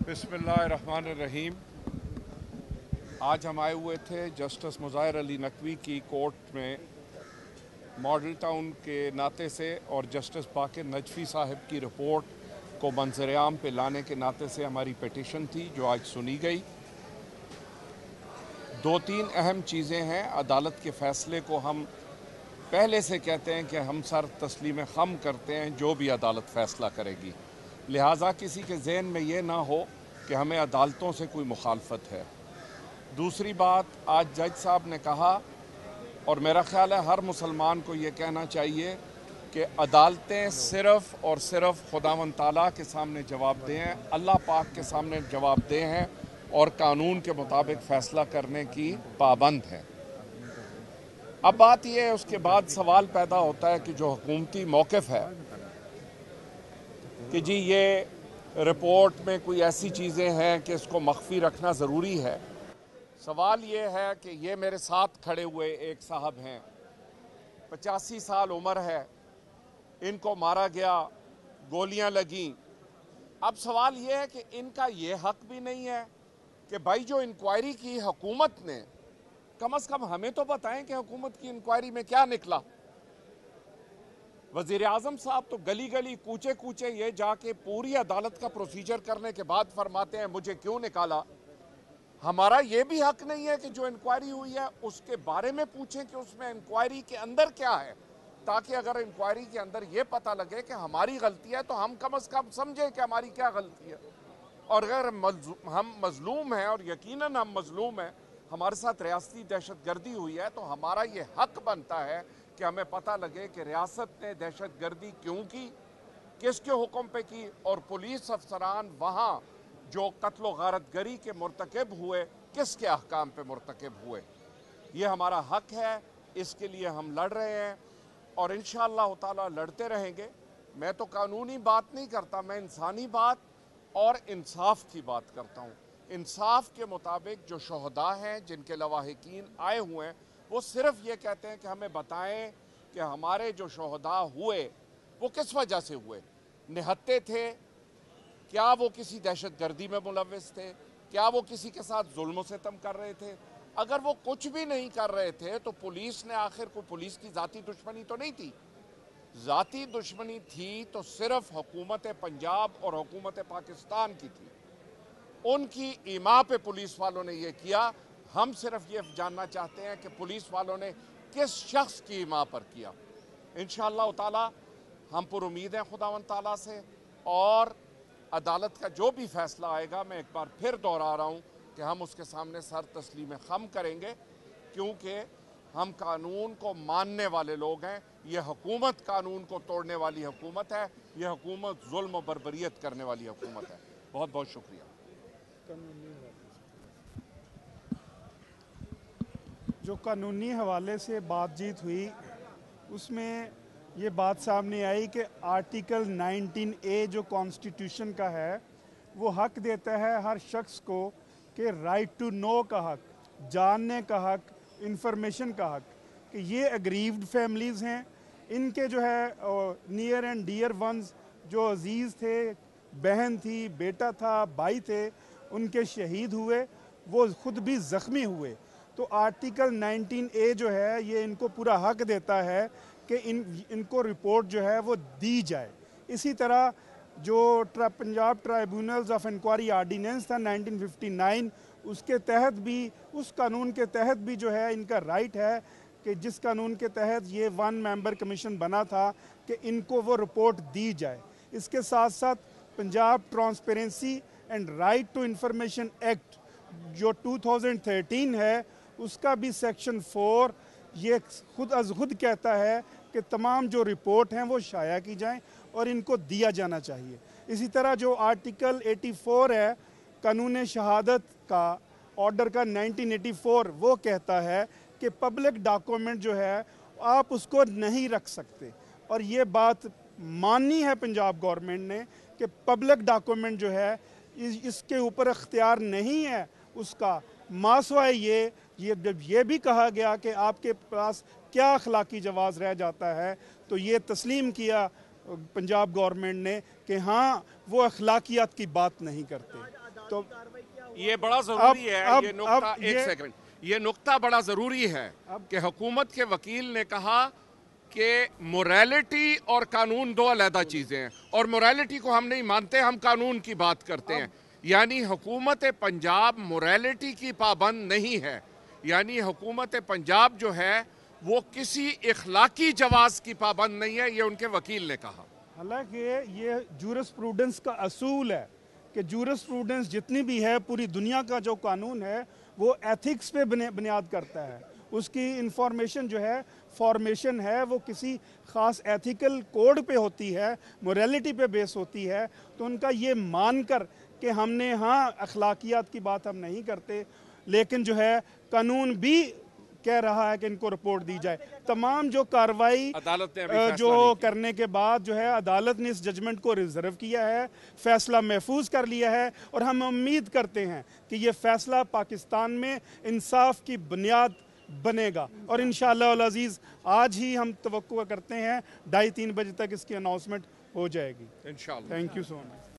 बिस्मिल्लाहिर्रहमानिर्रहीम। आज हम आए हुए थे जस्टिस मुज़ाहिर अली नकवी की कोर्ट में मॉडल टाउन के नाते से और जस्टिस बाक़िर नजफ़ी साहब की रिपोर्ट को मंज़र-ए-आम पे लाने के नाते से हमारी पिटीशन थी जो आज सुनी गई। दो तीन अहम चीज़ें हैं। अदालत के फ़ैसले को हम पहले से कहते हैं कि हम सर तस्लीम खम करते हैं जो भी अदालत फ़ैसला करेगी, लिहाजा किसी के जहन में ये ना हो कि हमें अदालतों से कोई मुखालफत है। दूसरी बात, आज जज साहब ने कहा और मेरा ख्याल है हर मुसलमान को ये कहना चाहिए कि अदालतें सिर्फ़ और सिर्फ खुदावंद ताला के सामने जवाबदेह हैं, अल्लाह पाक के सामने जवाबदेह हैं और कानून के मुताबिक फ़ैसला करने की पाबंद हैं। अब बात यह है, उसके बाद सवाल पैदा होता है कि जो हुकूमती मौक़िफ़ है कि जी ये रिपोर्ट में कोई ऐसी चीज़ें हैं कि इसको मख्फी रखना ज़रूरी है। सवाल ये है कि ये मेरे साथ खड़े हुए एक साहब हैं, 85 साल उम्र है, इनको मारा गया, गोलियां लगीं। अब सवाल ये है कि इनका ये हक भी नहीं है कि भाई जो इंक्वायरी की हुकूमत ने, कम से कम हमें तो बताएं कि हुकूमत की इंक्वायरी में क्या निकला। वज़ीर आज़म साहब तो गली गली कूचे कूचे ये जाके पूरी अदालत का प्रोसीजर करने के बाद फरमाते हैं मुझे क्यों निकाला। हमारा ये भी हक नहीं है कि जो इंक्वायरी हुई है उसके बारे में पूछें कि उसमें इंक्वायरी के अंदर क्या है, ताकि अगर इंक्वायरी के अंदर ये पता लगे कि हमारी गलती है तो हम कम से कम समझें कि हमारी क्या गलती है। और अगर हम मजलूम हैं, और यकीनन हम मजलूम हैं, हमारे साथ रियासती दहशत गर्दी हुई है, तो हमारा ये हक बनता है कि हमें पता लगे कि रियासत ने दहशत गर्दी क्यों की, किसके हुक्म पे की, और पुलिस अफसरान वहाँ जो कत्ल गारतगरी के मुर्तकब हुए किसके अहकाम पे मुर्तकब हुए। ये हमारा हक है, इसके लिए हम लड़ रहे हैं और इंशाअल्लाह ताला लड़ते रहेंगे। मैं तो कानूनी बात नहीं करता, मैं इंसानी बात और इंसाफ की बात करता हूँ। इंसाफ के मुताबिक जो शहदा हैं, जिनके लवाहिकीन आए हुए हैं, वो सिर्फ ये कहते हैं कि हमें बताएं कि हमारे जो शहदा हुए वो किस वजह से हुए। निहत्ते थे, क्या वो किसी दहशत गर्दी में मुलव्विस थे, क्या वो किसी के साथ जुल्म सितम कर रहे थे। अगर वो कुछ भी नहीं कर रहे थे तो पुलिस ने, आखिर को पुलिस की ज़ाती दुश्मनी तो नहीं थी। ज़ाती दुश्मनी थी तो सिर्फ हुकूमत पंजाब और हुकूमत पाकिस्तान की थी। उनकी ईमा पे पुलिस वालों ने ये किया। हम सिर्फ ये जानना चाहते हैं कि पुलिस वालों ने किस शख्स की ईमा पर किया। इंशाअल्लाह ताला हम पर उम्मीद हैं खुदावंद ताला से, और अदालत का जो भी फैसला आएगा, मैं एक बार फिर दोहरा रहा हूँ कि हम उसके सामने सर तस्लीम खम करेंगे, क्योंकि हम कानून को मानने वाले लोग हैं। ये हुकूमत कानून को तोड़ने वाली हुकूमत है, ये हुकूमत जुल्म और बर्बरियत करने वाली हुकूमत है। बहुत बहुत शुक्रिया। जो कानूनी हवाले से बातचीत हुई उसमें ये बात सामने आई कि आर्टिकल 19A जो कॉन्स्टिट्यूशन का है वो हक देता है हर शख्स को कि राइट टू नो का हक, जानने का हक, इंफॉर्मेशन का हक, कि ये अग्रीव्ड फैमिलीज़ हैं, इनके जो है नियर एंड डियर वंस जो अजीज़ थे, बहन थी, बेटा था, भाई थे, उनके शहीद हुए, वो ख़ुद भी ज़ख्मी हुए। तो आर्टिकल 19A जो है ये इनको पूरा हक देता है कि इनको रिपोर्ट जो है वो दी जाए। इसी तरह जो Punjab tribunals of inquiry ordinance था 1959, उसके तहत भी, उस कानून के तहत भी जो है इनका राइट है कि जिस कानून के तहत ये 1 मेंबर कमीशन बना था कि इनको वो रिपोर्ट दी जाए। इसके साथ साथ Punjab transparency and right to information act जो 2013 है, उसका भी सेक्शन 4 ये खुद कहता है कि तमाम जो रिपोर्ट हैं वो शाया की जाएं और इनको दिया जाना चाहिए। इसी तरह जो आर्टिकल 84 है कानून शहादत का, ऑर्डर का 1984, वो कहता है कि पब्लिक डॉक्यूमेंट जो है आप उसको नहीं रख सकते। और ये बात माननी है पंजाब गवर्नमेंट ने कि पब्लिक डॉक्यूमेंट जो है इसके ऊपर इख्तियार नहीं है उसका। मासवाए ये भी कहा गया कि आपके पास क्या अखलाकी जवाज़ रह जाता है, तो ये तस्लीम किया पंजाब गवर्नमेंट ने कि हाँ वो अखलाकियात की बात नहीं करते। तो ये बड़ा जरूरी है, अब ये नुक्ता, अब एक सेकंड, ये नुक्ता बड़ा जरूरी है कि हुकूमत के वकील ने कहा कि मोरालिटी और कानून दो अलग चीजें हैं, और मोरालिटी को हम नहीं मानते, हम कानून की बात करते हैं। यानी हुकूमत पंजाब मोरालिटी की पाबंद नहीं है, यानी हुकूमत पंजाब जो है वो किसी इखलाकी जवाज की पाबंद नहीं है, ये उनके वकील ने कहा। हालांकि ये जूरिस्प्रूडेंस का असूल है कि जूरिस्प्रूडेंस जितनी भी है, पूरी दुनिया का जो कानून है वो एथिक्स पे बुनियाद करता है। उसकी इंफॉर्मेशन जो है, फॉर्मेशन है, वो किसी ख़ास एथिकल कोड पे होती है, मोरालिटी पे बेस होती है। तो उनका ये मानकर कि हमने, हाँ अखलाकियात की बात हम नहीं करते, लेकिन जो है कानून भी कह रहा है कि इनको रिपोर्ट दी जाए। तमाम जो कार्रवाई अदालत ने जो करने के बाद जो है अदालत ने इस जजमेंट को रिजर्व किया है, फैसला महफूज कर लिया है, और हम उम्मीद करते हैं कि ये फैसला पाकिस्तान में इंसाफ की बुनियाद बनेगा। और इंशाअल्लाह अल अज़ीज़ आज ही हम तवक्को करते हैं 2:30-3 बजे तक इसकी अनाउंसमेंट हो जाएगी। इंशाअल्लाह। Thank you so much.